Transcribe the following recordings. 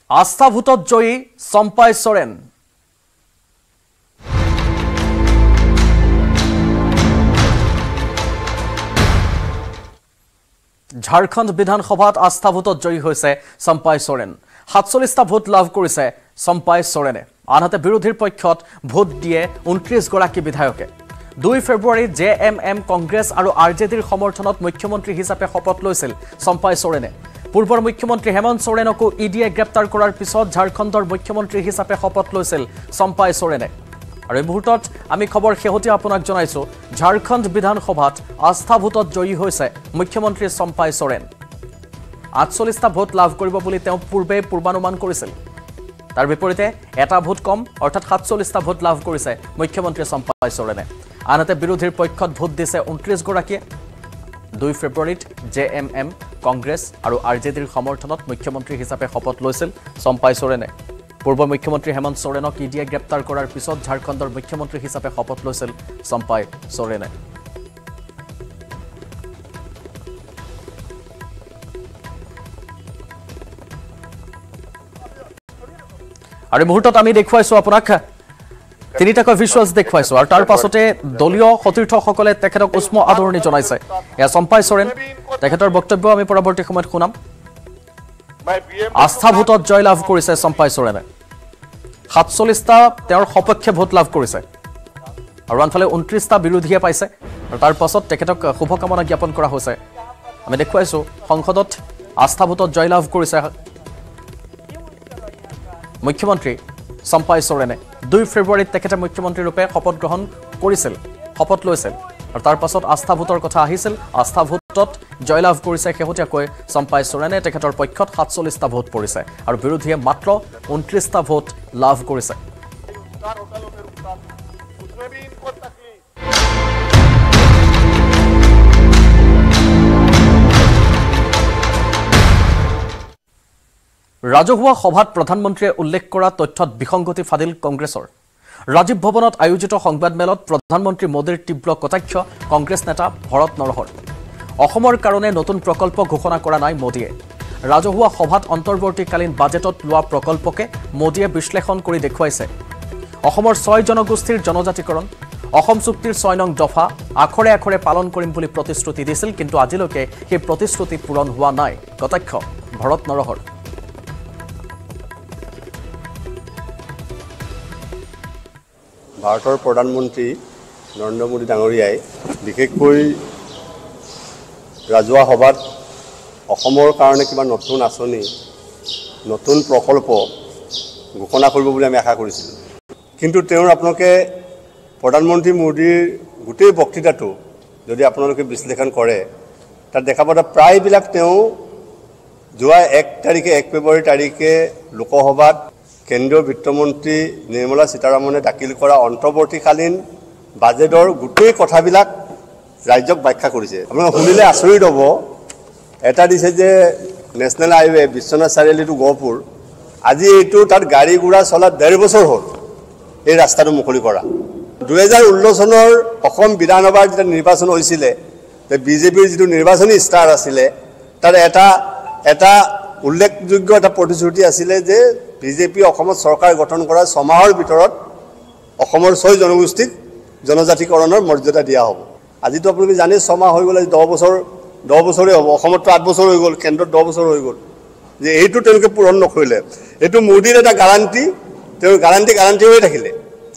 আস্থা ভোটত জয়ী চম্পাই সোৰেন ঝাৰখণ্ড বিধানসভাত আস্থা ভোটত জয়ী হৈছে চম্পাই সোৰেন ৪৭টা ভোট লাভ কৰিছে চম্পাই সোৰেনে আনহাতে বিৰোধীৰ পক্ষত ভোট দিয়ে ২৯ গৰাকী বিধায়কে ২ ফেব্ৰুৱাৰী জেএমএম কংগ্ৰেছ আৰু আৰজেডিৰ সমৰ্থনত মুখ্যমন্ত্ৰী হিচাপে শপত লৈছিল চম্পাই সোৰেনে পূৰ্বৰ মুখ্যমন্ত্ৰী হেমন্ত সোৰেনকো ইডিয়ে গ্ৰেপ্তাৰ কৰাৰ পিছত ঝাৰখণ্ডৰ মুখ্যমন্ত্ৰী হিচাপে শপত লৈছিল চম্পাই সোৰেনে আৰু এই মুহূৰ্তত আমি খবৰ শেহতীয়া আপোনাক জনাইছো ঝাৰখণ্ড বিধানসভাত আস্থা ভোটত জয়ী হৈছে মুখ্যমন্ত্ৰী চম্পাই সোৰেন ৪৮টা ভোট লাভ কৰিব বুলি তেওঁ পূৰ্বে পূৰ্বানুমান কৰিছিল তাৰ বিপৰীতে এটা ভোট কম অৰ্থাৎ ৪৭টা ভোট লাভ কৰিছে মুখ্যমন্ত্ৰী চম্পাই সোৰেনে আনহাতে বিৰোধীৰ পক্ষত ভোট দিছে ২৯ গৰাকীয়ে ২ ফেব্ৰুৱাৰীত জেএমএম কংগ্ৰেছ আৰু আৰজেডিৰ সমৰ্থনত মুখ্যমন্ত্ৰী হিচাপে শপত লৈছিল চম্পাই সোৰেনে পূৰ্ব মুখ্যমন্ত্ৰী হেমন্ত সোৰেনক ইডিয়ে গ্ৰেপ্তাৰ কৰাৰ পিছত ঝাৰখণ্ডৰ মুখ্যমন্ত্ৰী হিচাপে শপত লৈছিল চম্পাই সোৰেনে আৰু মুহূৰ্তত আমি দেখুৱাইছো আপোনাক তিনিটাকৈ ভিজুৱেলছ দেখুৱাইছো আৰু তাৰ পাছতে দলীয় সতীৰ্থসকলে তেখেতক উষ্ম আদৰণি জনাইছে এয়া চম্পাই সোৰেন তেখেতৰ বক্তব্য আমি পৰৱৰ্তী সময়ত শুনাম আস্থা ভোটত জয় লাভ কৰিছে চম্পাই সোৰেনে ৪৭টা তেওঁৰ সপক্ষে ভোট লাভ কৰিছে আৰু আনফালে ২৯টা বিৰোধীয়ে পাইছে আৰু তাৰ পাছত তেখেতক শুভকামনা জ্ঞাপন কৰা হৈছে আমি দেখুৱাইছো সংসদত আস্থা ভোটত জয় লাভ কৰিছে মুখ্যমন্ত্ৰী চম্পাই সোৰেনে ২ ফেব্ৰুৱাৰীত তেখেতে মুখ্যমন্ত্ৰী ৰূপে শপত গ্ৰহণ কৰিছিল শপত লৈছিল আৰু তাৰ পাছত আস্থা ভোটৰ কথা আহিছিল আস্থা ভোটত জয়লাভ কৰিছে শেহতীয়াকৈ চম্পাই সোৰেনে তেখেতৰ পক্ষত ৪৭টা ভোট পৰিছে আৰু বিৰোধীয়ে মাত্ৰ ২৯টা ভোট লাভ কৰিছে ৰাজহুৱা সভাত প্ৰধানমন্ত্ৰীয়ে উল্লেখ কৰা তথ্যত বিসংগতি ফাদিল কংগ্ৰেছৰ ৰাজীৱ ভৱনত আয়োজিত সংবাদমেলত প্ৰধানমন্ত্ৰী মোদীৰ তীব্ৰ কটাক্ষ কংগ্ৰেছ নেতা ভৰত নৰহৰ অসমৰ কাৰণে নতুন প্ৰকল্প ঘোষণা কৰা নাই মোদীয়ে ৰাজহুৱা সভাত অন্তৰ্বৰ্তীকালীন বাজেটত লোৱা প্ৰকল্পকে মোদীয়ে বিশ্লেষণ কৰি দেখুৱাইছে অসমৰ ৬ জনগোষ্ঠীৰ জনজাতিকৰণ অসম চুক্তিৰ ৬ নং দফা আখৰে আখৰে পালন কৰিম বুলি প্ৰতিশ্ৰুতি দিছিল কিন্তু আজিলৈকে সেই প্ৰতিশ্ৰুতি পূৰণ হোৱা নাই কটাক্ষ ভৰত নৰহৰ ভাৰতৰ প্ৰধানমন্ত্ৰী নৰেন্দ্ৰ মোদী ডাঙৰীয়াই বিশেষকৈ ৰাজহুৱা সভাত অসমৰ কাৰণে কিবা নতুন আঁচনি নতুন প্ৰকল্প ঘোষণা কৰিব বুলি আমি আশা কৰিছিলোঁ কিন্তু তেওঁৰ আপোনালোকে প্ৰধানমন্ত্ৰী মোদীৰ গোটেই বক্তৃতাটো যদি আপোনালোকে বিশ্লেষণ কৰে তাত দেখা পাব প্ৰায়বিলাক তেওঁ যোৱা ১ ফেব্ৰুৱাৰী তাৰিখে লোকসভাত কেন্দ্ৰীয় বিত্তমন্ত্ৰী নিৰ্মলা সীতাৰামনে দাখিল কৰা অন্তৰ্বৰ্তীকালীন বাজেটৰ গোটেই কথাবিলাক ৰাজ্যক ব্যাখ্যা কৰিছে আপোনালোকে শুনিলে আচৰিত হ'ব এটা দিছে যে national highway Biswanath Chariali to Gohpur আজি এইটো তাত গাড়ী ঘোঁৰা চলা ১.৫ বছৰ হ'ল এই ৰাস্তাটো মুকলি কৰা ২০১৬ চনৰ অসম বিধানসভাৰ যেতিয়া নিৰ্বাচন হৈছিলে বিজেপিৰ যিটো নিৰ্বাচনী ষ্টাৰ আছিলে তাৰ এটা উল্লেখযোগ্য এটা প্ৰতিশ্ৰুতি আছিলে যে বিজেপি অসমত চৰকাৰ গঠন কৰা ৬ মাহৰ ভিতৰত অসমৰ ৬ জনগোষ্ঠীক জনজাতিকৰণৰ মৰ্যাদা দিয়া হ'ব আজিতো আপোনালোকে জানে ৬ মাহ হৈ গ'ল 10 বছৰে হ'ব অসমততো ৮ বছৰ হৈ গ'ল কেন্দ্ৰত 10 বছৰ হৈ গ'ল যে এইটো তেওঁলোকে পূৰণ নকৰিলে এইটো মোদীৰ এটা গাৰাণ্টি তেওঁৰ গাৰাণ্টি হৈ থাকিলে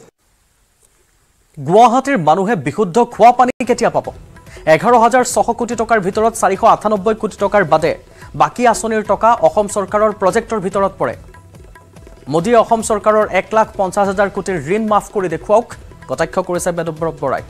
গুৱাহাটীৰ মানুহে বিশুদ্ধ খোৱা পানী কেতিয়া পাব ১১,৬০০ কোটি টকাৰ ভিতৰত ৪৯৮ কোটি টকাৰ বাদে বাকী আঁচনিৰ টকা অসম চৰকাৰৰ প্ৰজেক্টৰ ভিতৰত পৰে মোদীয়ে অসম চৰকাৰৰ ১,৫০,০০০ কোটিৰ ঋণ মাফ কৰি দেখুৱাওক কটাক্ষ কৰিছে বেদব্ৰত বৰাই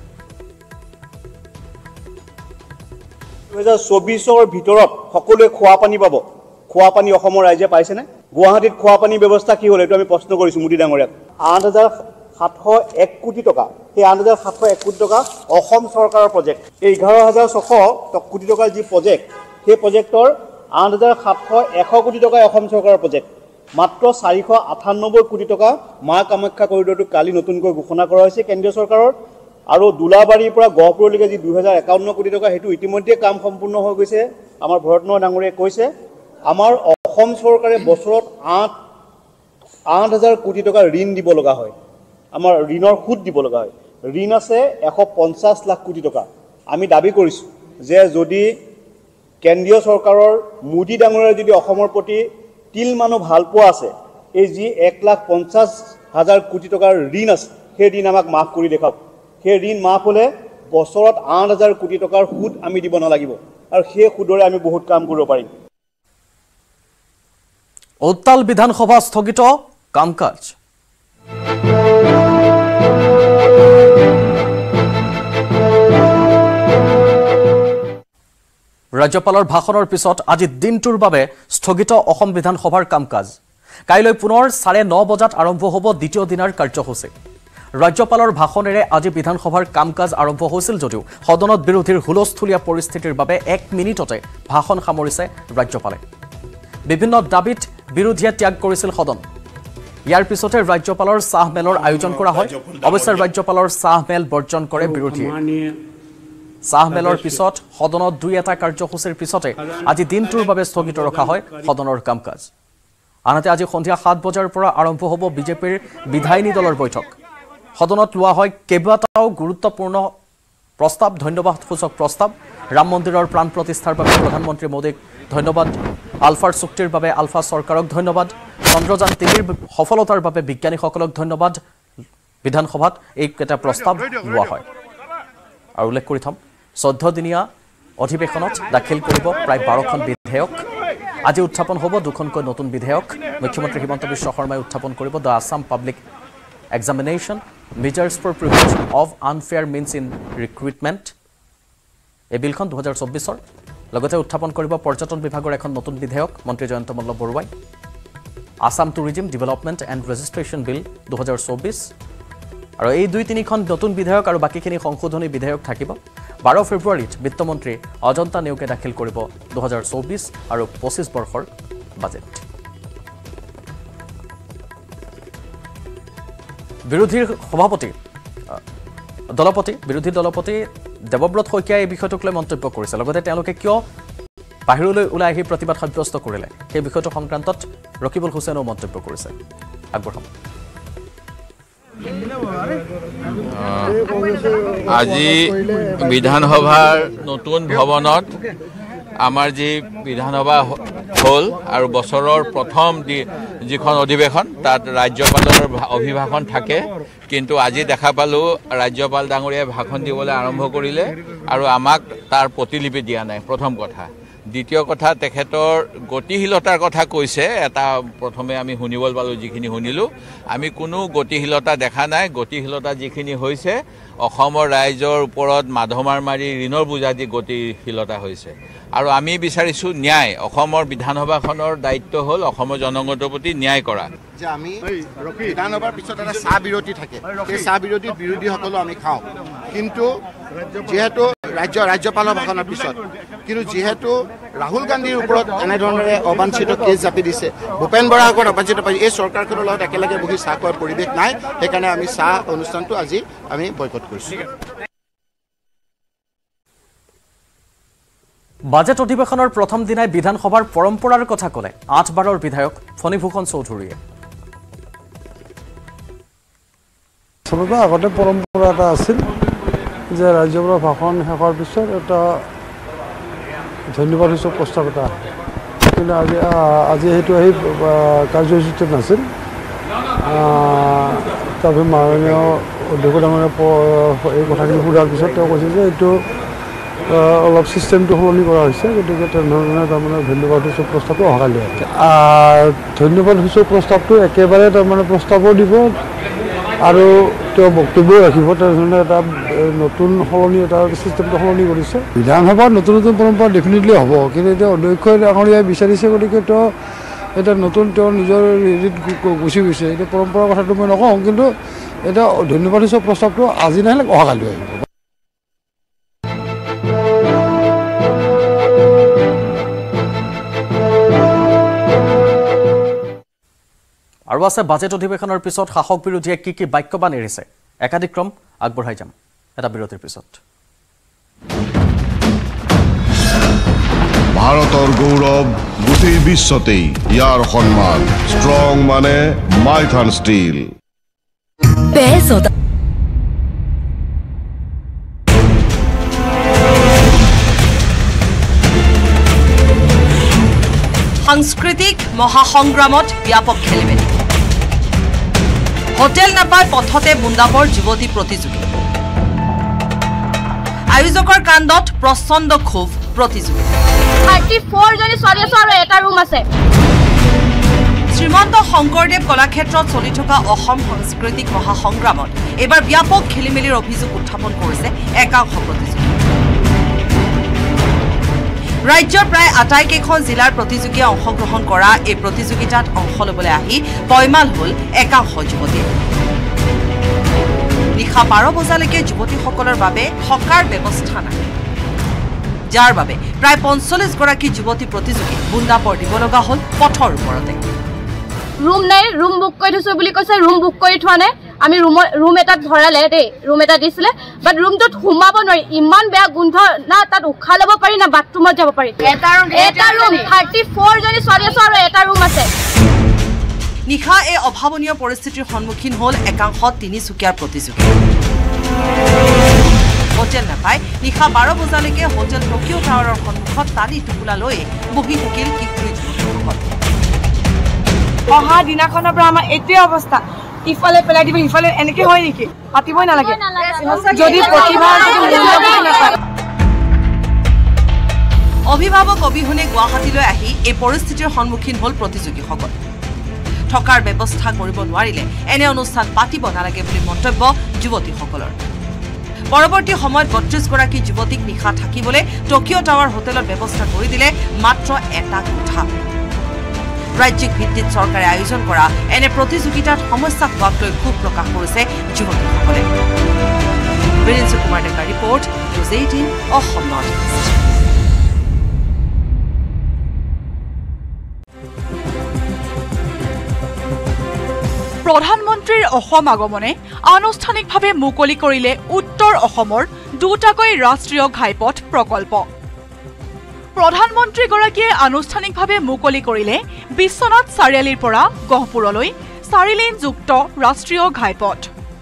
২০২৪ৰ ভিতৰত সকলোৱে খোৱা পানী পাব খোৱা পানী অসমৰ ৰাইজে পাইছেনে গুৱাহাটীত খোৱা পানী ব্যৱস্থা কি হ'ল এইটো আমি প্ৰশ্ন কৰিছোঁ মোদী ডাঙৰীয়াক ৮,৭০১ কোটি টকা সেই ৮,৭০১ কোটি টকা অসম চৰকাৰৰ প্ৰজেক্ট এই ১১,৬০০ কোটি টকাৰ যি প্ৰজেক্ট সেই প্ৰজেক্টৰ ৮,৭০১ কোটি টকা অসম চৰকাৰৰ প্ৰজেক্ট মাত্ৰ ৪৯৮ কোটি টকা মা কামাখ্যা কৰিডৰটো কালি নতুনকৈ ঘোষণা কৰা হৈছে কেন্দ্ৰীয় চৰকাৰৰ আৰু দুলাবাৰীৰ পৰা গহপুৰলৈকে যি ২,০৫১ কোটি টকা হেতু ইতিমধ্যে কাম সম্পূৰ্ণ হৈ গৈছে আমাৰ ভৰতনৰ ডাঙৰীয়ে কৈছে আমাৰ অসম চৰকাৰে বছৰত 8,000 কোটি টকা ঋণ দিব লগা হয় আমাৰ ঋণৰ সুদ দিব লগা হয় ঋণ আছে 150 লাখ কোটি টকা আমি দাবী কৰিছো যে যদি কেন্দ্ৰীয় চৰকাৰৰ মোদী ডাঙৰীয়াৰ যদি অসমৰ প্ৰতি তিল মানুহ ভাল পোৱা আছে এই যি 1,50,000 কোটি টকাৰ ঋণ আছে সেই ঋণ আমাক মাফ কৰি দেখাওক সেই ঋণ মাফ হ'লে বছৰত 8,000 কোটি টকাৰ সুদ আমি দিব নালাগিব আৰু সেই সুদৰে আমি বহুত কাম কৰিব পাৰিম উত্তাল বিধানসভা স্থগিত কামকাজ ৰাজ্যপালৰ ভাষণৰ পিছত আজি দিনটোৰ বাবে স্থগিত অসম বিধানসভাৰ কামকাজ কাইলৈ পুনৰ 9:30 বজাত আৰম্ভ হ'ব দ্বিতীয় দিনৰ কাৰ্যসূচী ৰাজ্যপালৰ ভাষণেৰে আজি বিধানসভাৰ কামকাজ আৰম্ভ হৈছিল যদিও সদনত বিৰোধীৰ হুলস্থুলীয়া পৰিস্থিতিৰ বাবে 1 মিনিটতে ভাষণ সামৰিছে ৰাজ্যপালে বিভিন্ন দাবীত বিৰোধীয়ে ত্যাগ কৰিছিল সদন ইয়াৰ পিছতে ৰাজ্যপালৰ চাহমেলৰ আয়োজন কৰা হয় অৱশ্যে ৰাজ্যপালৰ চাহমেল বৰ্জন কৰে বিৰোধীয়ে চাহমেলৰ পিছত সদনত 2-এটা কাৰ্যসূচীৰ পিছতে আজি দিনটোৰ বাবে স্থগিত ৰখা হয় সদনৰ কামকাজ আনহাতে আজি সন্ধিয়া 7 বজাৰ পৰা আৰম্ভ হ'ব বিজেপিৰ বিধায়িনী দলৰ বৈঠক সদনত লোৱা হয় কেইবাটাও গুৰুত্বপূৰ্ণ প্ৰস্তাৱ ধন্যবাদসূচক প্ৰস্তাৱ ৰাম মন্দিৰৰ প্ৰাণ প্ৰতিষ্ঠাৰ বাবে প্ৰধানমন্ত্ৰী মোদীক ধন্যবাদ আলফাৰ চুক্তিৰ বাবে আলফা চৰকাৰক ধন্যবাদ চন্দ্ৰযান 3ৰ সফলতাৰ বাবে বিজ্ঞানীসকলক ধন্যবাদ বিধানসভাত এই কেইটা প্ৰস্তাৱ লোৱা হয় আৰু উল্লেখ কৰি থম 14 দিনীয়া অধিৱেশনত দাখিল কৰিব প্ৰায় 12খন বিধেয়ক আজি উত্থাপন হ'ব দুখনকৈ নতুন বিধেয়ক মুখ্যমন্ত্ৰী হিমন্ত বিশ্ব শৰ্মাই উত্থাপন কৰিব the Assam public examination measures for prevention of unfair means in recruitment এই বিলখন 2024ৰ লগতে উত্থাপন কৰিব পৰ্যটন বিভাগৰ এখন নতুন বিধেয়ক মন্ত্ৰী জয়ন্ত মল্ল বৰুৱাই Assam tourism development and registration bill 2024 আৰু এই 2-3খন নতুন বিধেয়ক আৰু বাকিখিনি সংশোধনী বিধেয়ক থাকিব 12 ফেব্ৰুৱাৰীত বিত্তমন্ত্ৰী অজন্তা নেওগে দাখিল কৰিব 2024 আৰু 25 বৰ্ষৰ বাজেট বিৰোধীৰ সভাপতি বিৰোধী দলপতি দেৱব্ৰত শইকীয়াই এই বিষয়টোক লৈ মন্তব্য কৰিছে লগতে তেওঁলোকে কিয় বাহিৰলৈ ওলাই আহি প্ৰতিবাদ সাব্যস্ত কৰিলে সেই বিষয়টো সংক্ৰান্তত ৰকিবুল হুছেইনেও মন্তব্য কৰিছে আগবঢ়াম আজি বিধানসভাৰ নতুন ভৱনত আমাৰ যি বিধানসভা হ'ল আৰু বছৰৰ প্ৰথম যিখন অধিৱেশন তাত ৰাজ্যপালৰ অভিভাষণ থাকে কিন্তু আজি দেখা পালোঁ ৰাজ্যপাল ডাঙৰীয়াই ভাষণ দিবলৈ আৰম্ভ কৰিলে আৰু আমাক তাৰ প্ৰতিলিপি দিয়া নাই প্ৰথম কথা দ্বিতীয় কথা তেখেতৰ গতিশীলতাৰ কথা কৈছে এটা প্ৰথমে আমি শুনিবলৈ পালোঁ যিখিনি শুনিলোঁ আমি কোনো গতিশীলতা দেখা নাই গতিশীলতা যিখিনি হৈছে অসমৰ ৰাইজৰ ওপৰত মাধমাৰ মাৰি ঋণৰ বোজা দি গতিশীলতা হৈছে আৰু আমি বিচাৰিছোঁ ন্যায় অসমৰ বিধানসভাখনৰ দায়িত্ব হ'ল অসমৰ জনগণৰ প্ৰতি ন্যায় কৰা যে আমি বিধানসভাৰ পিছত এটা চাহ বিৰতি থাকে সেই চাহ বিৰতিৰ বিৰোধীসকলো আমি খাওঁ কিন্তু যেহেতু ৰাজ্যপালৰ ভাষণৰ পিছত কিন্তু যেহেতু ৰাহুল গান্ধীৰ ওপৰত এনেধৰণেৰে অবাঞ্ছিত কেছ জাপি দিছে ভূপেন বৰাৰ ওপৰত অবাঞ্ছিত পাই এই চৰকাৰখনৰ লগত একেলগে বহি চাহ খোৱাৰ পৰিৱেশ নাই সেইকাৰণে আমি চাহ অনুষ্ঠানটো আজি আমি বয়কট কৰিছোঁ বাজেট অধিৱেশনৰ প্ৰথম দিনাই বিধানসভাৰ পৰম্পৰাৰ কথা ক'লে 8 বাৰৰ বিধায়ক ফণীভূষণ চৌধুৰীয়ে আচলতে আগতে পৰম্পৰা এটা আছিল যে ৰাজ্যপালৰ ভাষণ শেষৰ পিছত এটা ধন্যবাদসূচক প্ৰস্তাৱ এটা কিন্তু আজি সেইটো আহি কাৰ্যসূচীটো নাছিল তাৰপিছত মাননীয় অধ্যক্ষ ডাঙৰীয়াই এই কথাখিনি সোধাৰ পিছত তেওঁ কৈছে যে এইটো অলপ চিষ্টেমটো সলনি কৰা হৈছে গতিকে তেনেধৰণে তাৰমানে ধন্যবাদসূচক প্ৰস্তাৱটো অহাকালি আছে ধন্যবাদসূচক প্ৰস্তাৱটো একেবাৰে তাৰমানে প্ৰস্তাৱো দিব আৰু তেওঁ বক্তব্যও ৰাখিব তেনেধৰণে এটা নতুন সলনি এটা চিষ্টেমটো সলনি কৰিছে বিধানসভাত নতুন নতুন পৰম্পৰা ডেফিনেটলি হ'ব কিন্তু এতিয়া অধ্যক্ষ ডাঙৰীয়াই বিচাৰিছে গতিকে তেওঁ এটা নতুন তেওঁৰ নিজৰ হেৰিত গুচি গৈছে এতিয়া পৰম্পৰাৰ কথাটো মই নকওঁ কিন্তু এটা ধন্যবাদসূচক প্ৰস্তাৱটো আজি নাহিলে অহাকালি আহিব আৰু আছে বাজেট অধিৱেশনৰ পিছত শাসক বিৰোধীয়ে কি বাক্যবান এৰিছে একাধিক্ৰম আগবঢ়াই যাম এটা বিৰতিৰ পিছত ভাৰতৰ গৌৰৱ গোটেই বিশ্বতেই ইয়াৰ সন্মান ষ্ট্ৰং মানে মাইথান ষ্টীল সাংস্কৃতিক মহাসংগ্ৰামত ব্যাপক খেলিমেলি হোটেল নাপায় পথতে বুন্দাবৰ যুৱতী প্ৰতিযোগী আয়োজকৰ কাণ্ডত প্ৰচণ্ড ক্ষোভ প্ৰতিযোগী 34 জনী ছোৱালী আছে আৰু এটা ৰুম আছে শ্ৰীমন্ত শংকৰদেৱ কলাক্ষেত্ৰত চলি থকা অসম সাংস্কৃতিক মহাসংগ্ৰামত এবাৰ ব্যাপক খেলিমেলিৰ অভিযোগ উত্থাপন কৰিছে একাংশ প্ৰতিযোগী ৰাজ্যৰ প্ৰায় আটাইকেইখন জিলাৰ প্ৰতিযোগীয়ে অংশগ্ৰহণ কৰা এই প্ৰতিযোগিতাত অংশ ল'বলৈ আহি পয়মাল হ'ল একাংশ যুৱতী নিশা 12 বজালৈকে যুৱতীসকলৰ বাবে থকাৰ ব্যৱস্থা নাই যাৰ বাবে প্ৰায় 45 গৰাকী যুৱতী প্ৰতিযোগী বুন্দাবৰ দিব লগা হ'ল পথৰ ওপৰতে ৰুম নাই ৰুম বুক কৰি থৈছো বুলি কৈছে ৰুম বুক কৰি থোৱা নাই আমি ৰুম এটা ধৰালে দেই ৰুম এটা দিছিলে বাট ৰুমটোত সোমাব নোৱাৰি ইমান বেয়া গোন্ধ না তাত উশাহ ল'ব পাৰি না বাথৰুমত যাব পাৰি এটা ৰুম 34 জনী ছোৱালী আছে আৰু এটা ৰুম আছে নিশা এই অভাৱনীয় পৰিস্থিতিৰ সন্মুখীন হ'ল একাংশ তিনিচুকীয়াৰ প্ৰতিযোগী হোটেল নাপায় নিশা 12 বজালৈকে হোটেল টকিঅ' টাৱাৰৰ সন্মুখত তালি টুকুলা লৈ বহি থাকিল কিশোৰী যুৱতীসকল অহা দিনাখনৰ পৰা আমাৰ এইটোৱে অৱস্থা ইফালে পেলাই দিব ইফালে এনেকৈ হয় নেকি পাতিবই নালাগে যদি প্ৰতিভা নাপায় অভিভাৱক অবিহনে গুৱাহাটীলৈ আহি এই পৰিস্থিতিৰ সন্মুখীন হ'ল প্ৰতিযোগীসকল থকাৰ ব্যৱস্থা কৰিব নোৱাৰিলে এনে অনুষ্ঠান পাতিব নালাগে বুলি মন্তব্য যুৱতীসকলৰ পৰৱৰ্তী সময়ত 32 গৰাকী যুৱতীক নিশা থাকিবলৈ টকিঅ' টাৱাৰ হোটেলত ব্যৱস্থা কৰি দিলে মাত্ৰ এটা কোঠা ৰাজ্যিক ভিত্তিত চৰকাৰে আয়োজন কৰা এনে প্ৰতিযোগিতাত সমস্যা হোৱাক লৈ ক্ষোভ প্ৰকাশ কৰিছে যুৱতীসকলে বীৰেন্দ্ৰ কুমাৰ ডেকাৰ ৰিপৰ্ট News 18 অসম Northeast প্ৰধানমন্ত্ৰীৰ অসম আগমনে আনুষ্ঠানিকভাৱে মুকলি কৰিলে উত্তৰ অসমৰ দুটাকৈ ৰাষ্ট্ৰীয় ঘাইপথ প্ৰকল্প প্ৰধানমন্ত্ৰীগৰাকীয়ে আনুষ্ঠানিকভাৱে মুকলি কৰিলে বিশ্বনাথ চাৰিআলিৰ পৰা গহপুৰলৈ 4 লেনযুক্ত ৰাষ্ট্ৰীয় ঘাইপথ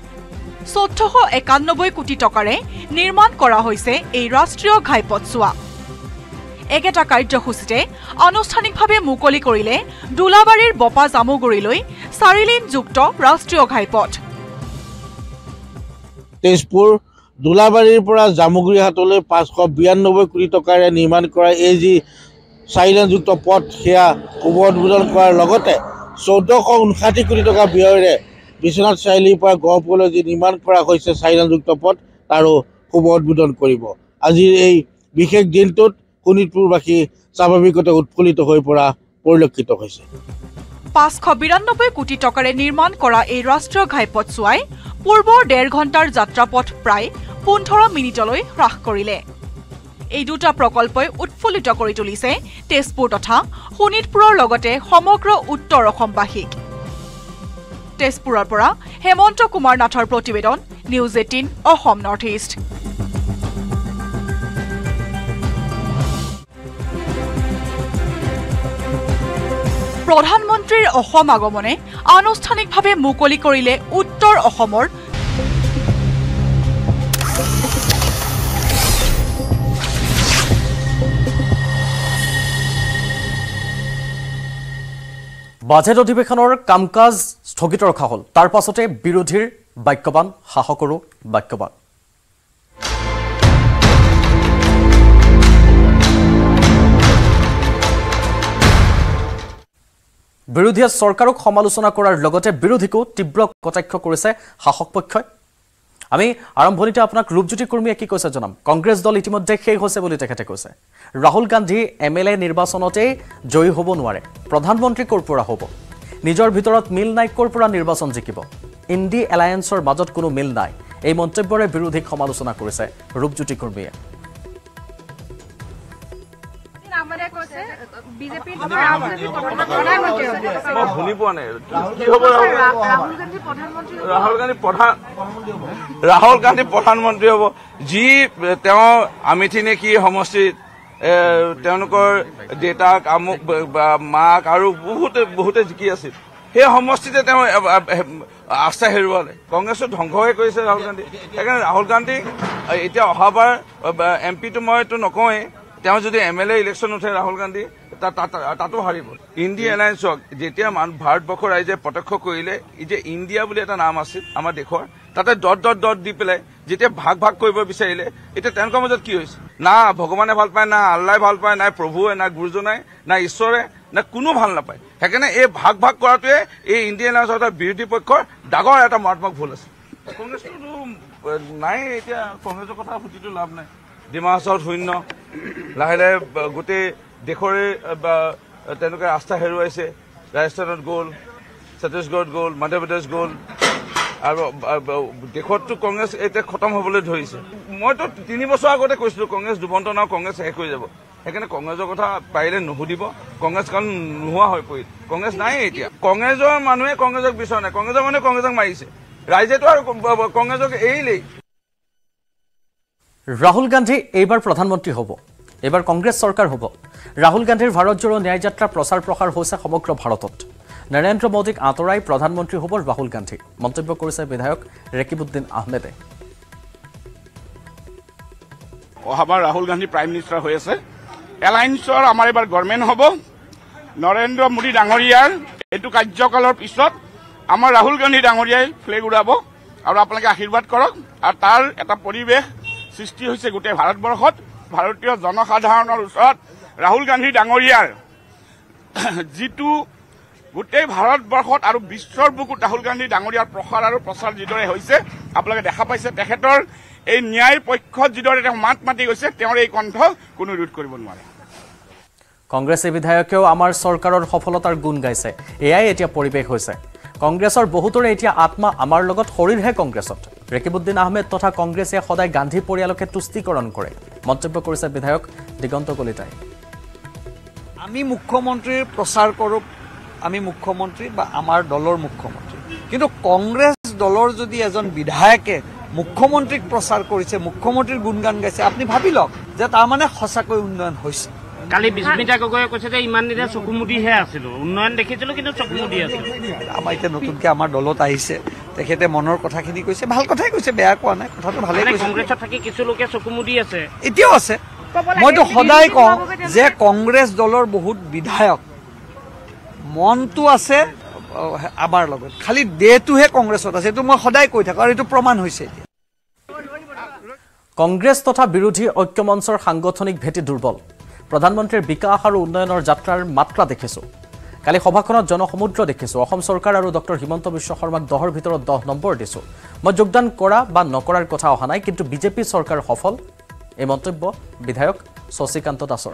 1491 কোটি টকাৰে নিৰ্মাণ কৰা হৈছে এই ৰাষ্ট্ৰীয় ঘাইপথছোৱা একেটা কাৰ্যসূচীতে আনুষ্ঠানিকভাৱে মুকলি কৰিলে দুলাবাৰীৰ বপা জামুগুৰিলৈ 4 লেনযুক্ত ৰাষ্ট্ৰীয় ঘাইপথ তেজপুৰ দুলাবাৰীৰ পৰা জামুগুৰি হাটলৈ 592 কোটি টকাৰে নিৰ্মাণ কৰা এই যি 4 লেনযুক্ত পথ সেয়া শুভ উদ্বোধন কৰাৰ লগতে 1459 কোটি টকা ব্যয়েৰে বিশ্বনাথ চাৰিআলিৰ পৰা গহপুৰলৈ যি নিৰ্মাণ কৰা হৈছে 4 লেনযুক্ত পথ তাৰো শুভ উদ্বোধন কৰিব আজিৰ এই বিশেষ দিনটোত শোণিতপুৰবাসী স্বাভাৱিকতে উৎফুল্লিত হৈ পৰা পৰিলক্ষিত হৈছে 592 কোটি টকাৰে নিৰ্মাণ কৰা এই ৰাষ্ট্ৰীয় ঘাইপথছোৱাই পূৰ্বৰ 1.5 ঘণ্টাৰ যাত্ৰাপথ প্ৰায় 15 মিনিটলৈ হ্ৰাস কৰিলে এই দুটা প্ৰকল্পই উৎফুল্লিত কৰি তুলিছে তেজপুৰ তথা শোণিতপুৰৰ লগতে সমগ্ৰ উত্তৰ অসমবাসীক তেজপুৰৰ পৰা হেমন্ত কুমাৰ নাথৰ প্ৰতিবেদন News 18 অসম Northeast প্ৰধানমন্ত্ৰীৰ অসম আগমনে আনুষ্ঠানিকভাৱে মুকলি কৰিলে উত্তৰ অসমৰ বাজেট অধিৱেশনৰ কামকাজ স্থগিত ৰখা হ'ল তাৰ পাছতে বিৰোধীৰ বাক্যবান শাসকৰো বাক্যবান বিৰোধীয়ে চৰকাৰক সমালোচনা কৰাৰ লগতে বিৰোধীকো তীব্ৰ কটাক্ষ কৰিছে শাসক পক্ষই আমি আৰম্ভণিতে আপোনাক ৰূপজ্যোতি কৰ্মীয়ে কি কৈছে জনাম কংগ্ৰেছ দল ইতিমধ্যে শেষ হৈছে বুলি তেখেতে কৈছে ৰাহুল গান্ধী এমএলএ নিৰ্বাচনতে জয়ী হ'ব নোৱাৰে প্ৰধানমন্ত্ৰী কৰ পৰা হ'ব নিজৰ ভিতৰত মিল নাই কৰ পৰা নিৰ্বাচন জিকিব ইণ্ডি এলায়েন্সৰ মাজত কোনো মিল নাই এই মন্তব্যৰে বিৰোধীক সমালোচনা কৰিছে ৰূপজ্যোতি কৰ্মীয়ে ৰাহুল গান্ধী প্ৰধানমন্ত্ৰী হ'ব যি তেওঁ আমিথি নে কি সমষ্টিত তেওঁলোকৰ দেউতাক আমুক মাক আৰু বহুতে জিকি আছিল সেই সমষ্টিতে তেওঁ আস্থা হেৰুৱালে কংগ্ৰেছক ধ্বংসহে কৰিছে ৰাহুল গান্ধী সেইকাৰণে ৰাহুল গান্ধীক এতিয়া অহাবাৰ এমপিটো মইতো নকওঁৱেই তেওঁ যদি MLA ইলেকশ্যন উঠে ৰাহুল গান্ধী তাতো হাৰিব ইণ্ডিয়া এলায়েন্সক যেতিয়া ভাৰতবৰ্ষৰ ৰাইজে প্ৰত্যক্ষ কৰিলে যে ইণ্ডিয়া বুলি এটা নাম আছিল আমাৰ দেশৰ তাতে ডট দি পেলাই যেতিয়া ভাগ কৰিব বিচাৰিলে এতিয়া তেওঁলোকৰ মাজত কি হৈছে না ভগৱানে ভাল পায় না আল্লাই ভাল পায় না প্ৰভুৱে না গুৰুজনাই না ঈশ্বৰে না কোনো ভাল নাপায় সেইকাৰণে এই ভাগ কৰাটোৱে এই ইণ্ডিয়ান এলায়েন্সৰ এটা বিৰোধী পক্ষৰ ডাঙৰ এটা মাৰাত্মক ভুল আছে কংগ্ৰেছটো নাই এতিয়া কংগ্ৰেছৰ কথা ফুটিটো লাভ নাই ডিমা হাছাওত শূন্য লাহে লাহে গোটেই দেশৰে তেওঁলোকে আস্থা হেৰুৱাইছে ৰাজস্থানত গ'ল ছত্তীশগড়ত গ'ল মধ্যপ্ৰদেশ গ'ল আৰু দেশততো কংগ্ৰেছ এতিয়া খতম হ'বলৈ ধৰিছে মইতো 3 বছৰ আগতে কৈছিলো কংগ্ৰেছ দুবন্ত নাও কংগ্ৰেছ শেষ হৈ যাব সেইকাৰণে কংগ্ৰেছৰ কথা পাৰিলে নুসুধিব কংগ্ৰেছ কাৰণ নোহোৱা হৈ পৰিল কংগ্ৰেছ নাই এতিয়া কংগ্ৰেছৰ মানুহে কংগ্ৰেছক বিচৰা নাই কংগ্ৰেছৰ মানুহে কংগ্ৰেছক মাৰিছে ৰাইজেতো আৰু কংগ্ৰেছক এৰিলেই ৰাহুল গান্ধী এইবাৰ প্ৰধানমন্ত্ৰী হ'ব এইবাৰ কংগ্ৰেছ চৰকাৰ হ'ব ৰাহুল গান্ধীৰ ভাৰত জোড়ো ন্যায় যাত্ৰা প্ৰচাৰ প্ৰসাৰ হৈছে সমগ্ৰ ভাৰতত নৰেন্দ্ৰ মোদীক আঁতৰাই প্ৰধানমন্ত্ৰী হ'ব ৰাহুল গান্ধী মন্তব্য কৰিছে বিধায়ক ৰেকিবুদ্দিন আহমেদে অহাবাৰ ৰাহুল গান্ধী প্ৰাইম মিনিষ্টাৰ হৈ আছে এলায়েন্সৰ আমাৰ এবাৰ গভৰ্ণমেণ্ট হ'ব নৰেন্দ্ৰ মোদী ডাঙৰীয়াৰ এইটো কাৰ্যকালৰ পিছত আমাৰ ৰাহুল গান্ধী ডাঙৰীয়াই ফ্লেগ উৰাব আৰু আপোনালোকে আশীৰ্বাদ কৰক আৰু তাৰ এটা পৰিৱেশ সৃষ্টি হৈছে গোটেই ভাৰতবৰ্ষত ভাৰতীয় জনসাধাৰণৰ ওচৰত ৰাহুল গান্ধী ডাঙৰীয়াৰ যিটো গোটেই ভাৰতবৰ্ষত আৰু বিশ্বৰ বুকুত ৰাহুল গান্ধী ডাঙৰীয়াৰ প্ৰসাৰ আৰু প্ৰচাৰ যিদৰে হৈছে আপোনালোকে দেখা পাইছে তেখেতৰ এই ন্যায় পক্ষত যিদৰে তেওঁ মাত মাতি গৈছে তেওঁৰ এই কণ্ঠ কোনো ৰোধ কৰিব নোৱাৰে কংগ্ৰেছ বিধায়কেও আমাৰ চৰকাৰৰ সফলতাৰ গুণ গাইছে এয়াই এতিয়া পৰিৱেশ হৈছে কংগ্ৰেছৰ বহুতৰে এতিয়া আত্মা আমাৰ লগত শৰীৰহে কংগ্ৰেছত ৰেকিবুদ্দিন আহমেদ তথা কংগ্ৰেছে সদায় গান্ধী পৰিয়ালকে তুষ্টিকৰণ কৰে মন্তব্য কৰিছে বিধায়ক দিগন্ত কলিতাই আমি মুখ্যমন্ত্ৰীৰ প্ৰচাৰ কৰোঁ আমি মুখ্যমন্ত্ৰী বা আমাৰ দলৰ মুখ্যমন্ত্ৰী কিন্তু কংগ্ৰেছ দলৰ যদি এজন বিধায়কে মুখ্যমন্ত্ৰীক প্ৰচাৰ কৰিছে মুখ্যমন্ত্ৰীৰ গুণগান গাইছে আপুনি ভাবি লওক যে তাৰমানে সঁচাকৈ উন্নয়ন হৈছে কালি বিস্মিতা গগৈয়ে কৈছে যে ইমান দিনে চকুমুদিহে আছিল উন্নয়ন দেখিছিলো কিন্তু চকুমুদি আছিল আমাৰ এতিয়া নতুনকৈ আমাৰ দলত আহিছে তেখেতে মনৰ কথাখিনি কৈছে ভাল কথাই কৈছে বেয়া কোৱা নাই কথাটো ভালেই কৈছে কংগ্ৰেছত থাকি কিছু লোকে চকুমুদি আছে এতিয়াও আছে মইতো সদায় কওঁ যে কংগ্ৰেছ দলৰ বহুত বিধায়ক মনটো আছে আমাৰ লগত খালি দেহটোহে কংগ্ৰেছত আছে এইটো মই সদায় কৈ থাকোঁ আৰু এইটো প্ৰমাণ হৈছে এতিয়া কংগ্ৰেছ তথা বিৰোধী ঐক্যমঞ্চৰ সাংগঠনিক ভেটি দুৰ্বল প্ৰধানমন্ত্ৰীৰ বিকাশ আৰু উন্নয়নৰ যাত্ৰাৰ মাত্ৰা দেখিছোঁ কালি সভাখনত জনসমুদ্ৰ দেখিছোঁ অসম চৰকাৰ আৰু ডক্টৰ হিমন্ত বিশ্ব শৰ্মাক 10ৰ ভিতৰত 10 নম্বৰ দিছোঁ মই যোগদান কৰা বা নকৰাৰ কথা অহা নাই কিন্তু বিজেপি চৰকাৰ সফল এই মন্তব্য বিধায়ক শশীকান্ত দাসৰ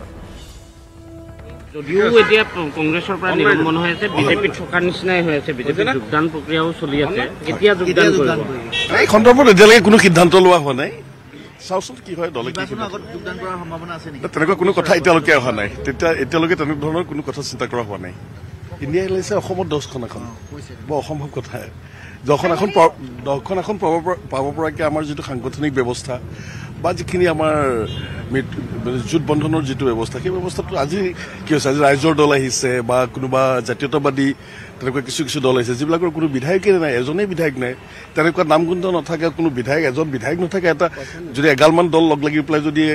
যদিও এতিয়া কংগ্ৰেছৰ পৰা নিৰ্গমন হৈ আছে বিজেপিত থকাৰ নিচিনাই হৈ আছে বিজেপিৰ যোগদান প্ৰক্ৰিয়াও চলি আছে কেতিয়া যোগদান কৰিব এই সন্দৰ্ভত এতিয়ালৈকে কোনো সিদ্ধান্ত লোৱা হোৱা নাই চাওচোন কি হয় দলে যোগদান কৰাৰ সম্ভাৱনা আছে নেকি তেনেকুৱা কোনো কথা এতিয়ালৈকে অহা নাই এতিয়ালৈকে তেনেধৰণৰ কোনো কথা চিন্তা কৰা হোৱা নাই ইণ্ডিয়া এলায়েন্সে অসমত 10খন এখন বৰ অসম্ভৱ কথা দহখন এখন পাব পৰাকৈ আমাৰ যিটো সাংগঠনিক ব্যৱস্থা বা যিখিনি আমাৰ জোট বন্ধনৰ যিটো ব্যৱস্থা সেই ব্যৱস্থাটো আজি কি হৈছে আজি ৰাইজৰ দল আহিছে বা কোনোবা জাতীয়তাবাদী তেনেকুৱা কিছু দল আহিছে যিবিলাকৰ কোনো বিধায়কে নাই এজনেই বিধায়ক নাই তেনেকুৱা নামগুন্ধ নাথাকে কোনো বিধায়ক এজন বিধায়ক নাথাকে এটা যদি এগালমান দল লগ লাগি পেলাই যদি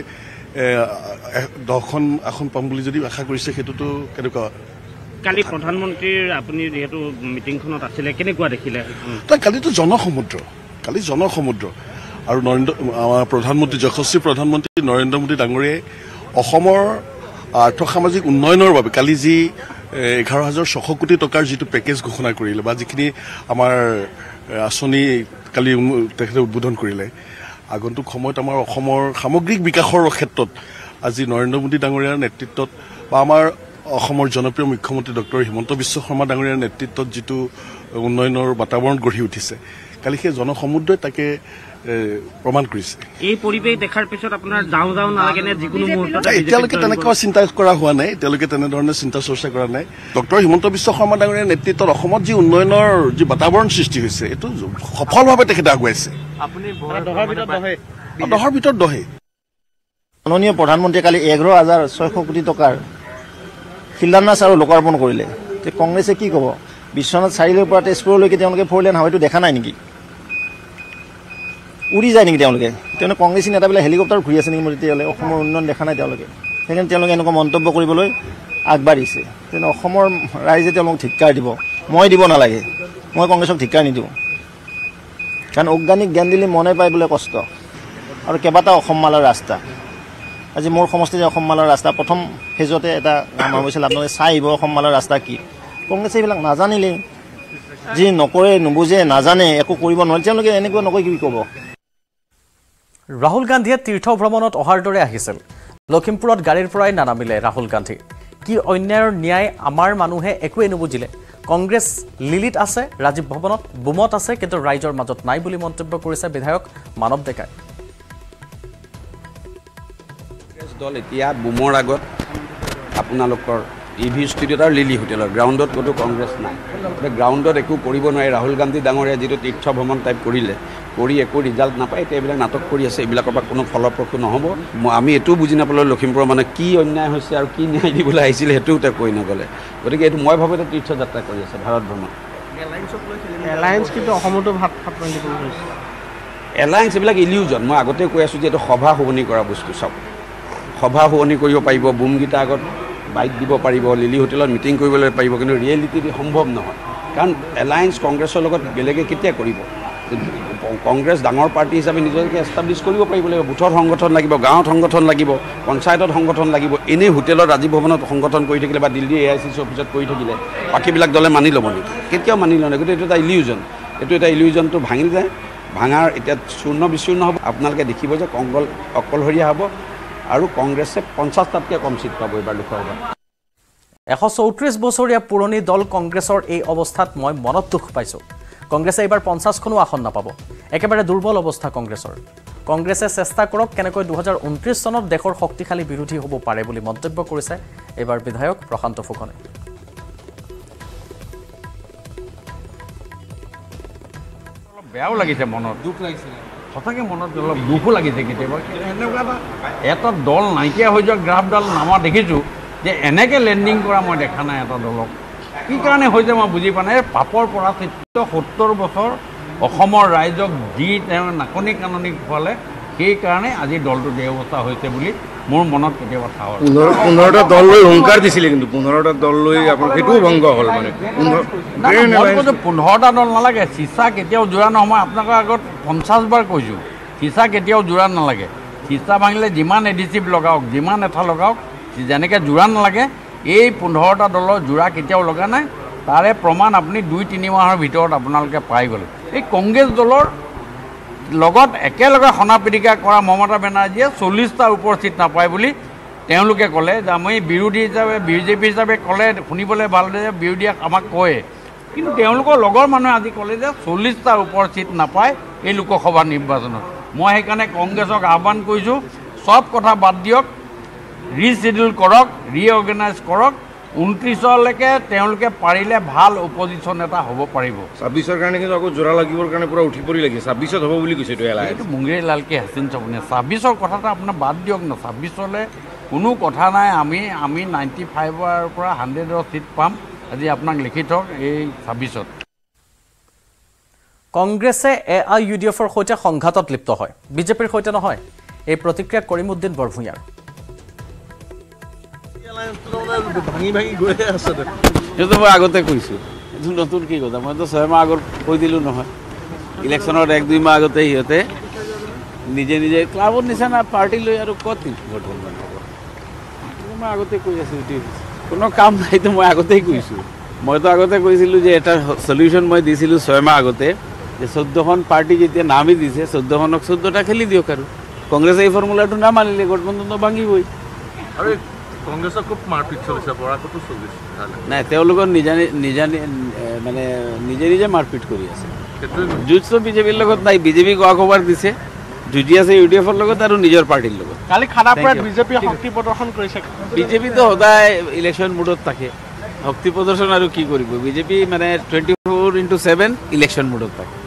10খন আসন পাম বুলি যদি আশা কৰিছে সেইটোতো কেনেকুৱা কালি প্ৰধানমন্ত্ৰীৰ আপুনি যেহেতু মিটিংখনত আছিলে কেনেকুৱা দেখিলে কালিতো জনসমুদ্ৰ আৰু আমাৰ প্ৰধানমন্ত্ৰী যশস্বী প্ৰধানমন্ত্ৰী নৰেন্দ্ৰ মোদী ডাঙৰীয়াই অসমৰ আৰ্থসামাজিক উন্নয়নৰ বাবে কালি যি 11,600 কোটি টকাৰ যিটো পেকেজ ঘোষণা কৰিলে বা যিখিনি আমাৰ আঁচনি কালি তেখেতে উদ্বোধন কৰিলে আগন্তুক সময়ত আমাৰ অসমৰ সামগ্ৰিক বিকাশৰ ক্ষেত্ৰত আজি নৰেন্দ্ৰ মোদী ডাঙৰীয়াৰ নেতৃত্বত বা আমাৰ অসমৰ জনপ্ৰিয় মুখ্যমন্ত্ৰী ডক্টৰ হিমন্ত বিশ্ব শৰ্মা ডাঙৰীয়াৰ নেতৃত্বত যিটো উন্নয়নৰ বাতাবৰণ গঢ়ি উঠিছে কালি সেই জনসমুদ্ৰই তাকে প্ৰমাণ কৰিছে এই পৰিৱেশ দেখাৰ পিছত আপোনাৰ যাওঁ নালাগে নে যিকোনো মুহূৰ্তত এতিয়ালৈকে তেনেকুৱা চিন্তা কৰা হোৱা নাই এতিয়ালৈকে তেনেধৰণে চিন্তা চৰ্চা কৰা নাই ডক্টৰ হিমন্ত বিশ্ব শৰ্মা ডাঙৰীয়াৰ নেতৃত্বত অসমত যি উন্নয়নৰ যি বাতাবৰণ সৃষ্টি হৈছে এইটো সফলভাৱে তেখেতে আগুৱাইছে 10ৰ ভিতৰত 10 10ৰ ভিতৰত 10 মাননীয় প্ৰধানমন্ত্ৰীয়ে কালি 11,600 কোটি টকাৰ শিলান্যাস আৰু লোকাৰ্পণ কৰিলে যে কংগ্ৰেছে কি ক'ব বিশ্বনাথ চাৰিআলিৰ পৰা তেজপুৰলৈকে তেওঁলোকে 4 লেন হাইৱেটো দেখা নাই নেকি উৰি যায় নেকি তেওঁলোকে কংগ্ৰেছী নেতাবিলাক হেলিকপ্টাৰ ঘূৰি আছে নেকি মোৰ তেতিয়াহ'লে অসমৰ উন্নয়ন দেখা নাই তেওঁলোকে সেইকাৰণে তেওঁলোকে এনেকুৱা মন্তব্য কৰিবলৈ আগবাঢ়িছে তেনে অসমৰ ৰাইজে তেওঁলোকক ধিক্কাৰ দিব মই দিব নালাগে মই কংগ্ৰেছক ধিক্কাৰ নিদিওঁ কাৰণ অজ্ঞানিক জ্ঞান দিলে মনে পায় বোলে কষ্ট আৰু কেইবাটাও অসমমালাৰ ৰাস্তা আজি মোৰ সমষ্টিৰ অসমমালাৰ ৰাস্তা প্ৰথম ফেজতে এটা নাম হৈছিল আপোনালোকে চাই আহিব অসমমালাৰ ৰাস্তা কি কংগ্ৰেছে এইবিলাক নাজানিলে যি নকৰে নুবুজে নাজানে একো কৰিব নোৱাৰে তেওঁলোকে এনেকুৱা নকয় কি ক'ব ৰাহুল গান্ধীয়ে তীৰ্থ ভ্ৰমণত অহাৰ দৰে আহিছিল লখিমপুৰত গাড়ীৰ পৰাই নানামিলে ৰাহুল গান্ধী কি অন্যায়ৰ ন্যায় আমাৰ মানুহে একোৱে নুবুজিলে কংগ্ৰেছ লিলিত আছে ৰাজীৱ ভৱনত বুমত আছে কিন্তু ৰাইজৰ মাজত নাই বুলি মন্তব্য কৰিছে বিধায়ক মানৱ ডেকাই দল এতিয়া বুমৰ আগত আপোনালোকৰ ইভি ষ্টুডিঅ'ত আৰু লিলি হোটেলৰ গ্ৰাউণ্ডত ক'তো কংগ্ৰেছ নাই গ্ৰাউণ্ডত একো কৰিব নোৱাৰে ৰাহুল গান্ধী ডাঙৰীয়া যিটো তীৰ্থ ভ্ৰমণ টাইপ কৰিলে কৰি একো ৰিজাল্ট নাপায় এতিয়া এইবিলাক নাটক কৰি আছে এইবিলাকৰ পৰা কোনো ফলপ্ৰসূ নহ'ব আমি এইটোও বুজি নাপালোঁ লখিমপুৰৰ মানে কি অন্যায় হৈছে আৰু কি ন্যায় দিবলৈ আহিছিলে সেইটোও তেওঁ কৈ নগ'লে গতিকে এইটো মই ভাবোঁ এতিয়া তীৰ্থযাত্ৰা কৰি আছে ভাৰত ভ্ৰমণ এলায়েন্স কিন্তু অসমতো এলায়েন্স এইবিলাক ইলিউজন মই আগতে কৈ আছোঁ যে এইটো সভা শুৱনি কৰা বস্তু চব সভা শুৱনি কৰিব পাৰিব বুমকেইটা আগত বাইক দিব পাৰিব লিলি হোটেলত মিটিং কৰিবলৈ পাৰিব কিন্তু ৰিয়েলিটিটো সম্ভৱ নহয় কাৰণ এলায়েন্স কংগ্ৰেছৰ লগত বেলেগে কেতিয়া কৰিব কংগ্ৰেছ ডাঙৰ পাৰ্টি হিচাপে নিজকে এষ্টাব্লিছ কৰিব পাৰিব লাগিব বুথৰ সংগঠন লাগিব গাঁৱত সংগঠন লাগিব পঞ্চায়তত সংগঠন লাগিব এনেই হোটেলত ৰাজীৱ ভৱনত সংগঠন কৰি থাকিলে বা দিল্লী AICC অফিচত কৰি থাকিলে বাকীবিলাক দলে মানি ল'ব নেকি কেতিয়াও মানি লয় গতিকে এইটো এটা ইলিউজন এইটো এটা ইলিউজনটো ভাঙি যায় ভাঙাৰ এতিয়া চূৰ্ণ বিচূৰ্ণ হ'ব আপোনালোকে দেখিব যে অকলশৰীয়া হ'ব আৰু কংগ্ৰেছে 50টাতকৈ কম চিট পাব এইবাৰ লোকসভাত 134 বছৰীয়া পুৰণি দল কংগ্ৰেছৰ এই অৱস্থাত মই মনত দুখ পাইছোঁ কংগ্ৰেছে এইবাৰ 50খনো আসন নাপাব একেবাৰে দুৰ্বল অৱস্থা কংগ্ৰেছৰ কংগ্ৰেছে চেষ্টা কৰক কেনেকৈ 2029 চনত দেশৰ শক্তিশালী বিৰোধী হ'ব পাৰে বুলি মন্তব্য কৰিছে এইবাৰ বিধায়ক প্ৰশান্ত ফুকনে বেয়াও লাগিছে মনত দুখ লাগিছে সঁচাকৈ মনত অলপ দুখো লাগিছে কেতিয়াবা এনেকুৱা এটা দল নাইকিয়া হৈ যোৱা গ্ৰাফডাল নামা দেখিছোঁ যে এনেকৈ লেণ্ডিং কৰা মই দেখা নাই এটা দলক কি কাৰণে হৈছে মই বুজি পোৱা নাই পাপৰ পৰা 70 বছৰ অসমৰ ৰাইজক যি তেওঁ নাকনি কাননি খোৱালে সেইকাৰণে আজি দলটো এই অৱস্থা হৈছে বুলি মোৰ মনত কেতিয়াবা ঠাৱৰ 15টা দল লৈ হুংকাৰ দিছিলে কিন্তু 15টা দল লৈ আপোনাৰ সেইটোও ভংগ হ'ল মানে 15টা দল নালাগে চিচা কেতিয়াও জোৰা নহয় মই আপোনালোকৰ আগত 50 বাৰ কৈছোঁ চিচা কেতিয়াও জোৰা নালাগে চিচা ভাঙিলে যিমান এডিচিভ লগাওক যিমান এঠা লগাওক যেনেকৈ জোৰা নালাগে এই 15টা দলৰ জোৰা কেতিয়াও লগা নাই তাৰে প্ৰমাণ আপুনি 2-3 মাহৰ ভিতৰত আপোনালোকে পাই গ'ল এই কংগ্ৰেছ দলৰ লগত একেলগে সনা পিটিকা কৰা মমতা বেনাৰ্জীয়ে 40টাৰ ওপৰ চিট নাপায় বুলি তেওঁলোকে ক'লে যে আমি বিৰোধী হিচাপে বিজেপি হিচাপে ক'লে শুনিবলৈ ভাল যে বিৰোধীয়ে আমাক কয় কিন্তু তেওঁলোকৰ লগৰ মানুহে আজি ক'লে যে 40টাৰ ওপৰ চিট নাপায় এই লোকসভা নিৰ্বাচনত মই সেইকাৰণে কংগ্ৰেছক আহ্বান কৰিছোঁ চব কথা বাদ দিয়ক ৰিচিডিউল কৰক ৰিঅৰ্গেনাইজ কৰক 29লৈকে তেওঁলোকে পাৰিলে ভাল অপজিশ্যন এটা হ'ব পাৰিব 26ৰ কাৰণে কিন্তু আকৌ জোৰা লাগিবৰ কাৰণে পুৰা উঠি পৰি লাগিছে 26ত হ'ব বুলি কৈছে এইটো মুংগেৰী লালকে হাছিন চাবনে 26ৰ কথাটো আপোনাৰ বাদ দিয়ক ন 26লৈ কোনো কথা নাই আমি 95ৰ পৰা 100ৰ চিট পাম আজি আপোনাক লিখি থওক এই 26ত কংগ্ৰেছে AIUDFৰ সৈতে সংঘাতত লিপ্ত হয় বিজেপিৰ সৈতে নহয় এই প্ৰতিক্ৰিয়া কৰিমউদ্দিন বৰভূঞাৰ ভাঙি ভাঙি গৈ আছে সেইটো মই আগতে কৈছোঁ এইটো নতুন কি কথা মইতো 6 মাহ আগত কৈ দিলোঁ নহয় ইলেকশ্যনৰ 1-2 মাহ আগতে সিহঁতে নিজে নিজে ক্লাবত নিচানা পাৰ্টি লৈ আৰু ক'ত ভোট হ'ব মই আগতে কৈ আছোঁ এইটো কোনো কাম নাইতো মই আগতেই কৈছোঁ মইতো আগতে কৈছিলোঁ যে এটা সলিউশ্যন মই দিছিলোঁ 6 মাহ আগতে যে 14খন পাৰ্টি যেতিয়া নামি দিছে 14খনক 14টা খেলি দিয়ক আৰু কংগ্ৰেছে এই ফৰ্মুলাটো নামানিলে গঠবন্ধন ভাঙিবই আৰু কংগ্ৰেছক খুব মাৰপিট চলিছে বৰাকতো চলিছে নাই তেওঁলোকৰ মানে নিজে নিজে মাৰপিট কৰি আছে যুঁজটো বিজেপিৰ লগত নাই বিজেপি গোৱা খবৰ দিছে যুঁজি আছে UDFৰ লগত আৰু নিজৰ পাৰ্টিৰ লগত কালি খানাপাৰাত বিজেপি শক্তি প্ৰদৰ্শন কৰিছে বিজেপিতো সদায় ইলেকশ্যন মুডত থাকে শক্তি প্ৰদৰ্শন আৰু কি কৰিব বিজেপি মানে 24/7 ইলেকশ্যন মুডত থাকে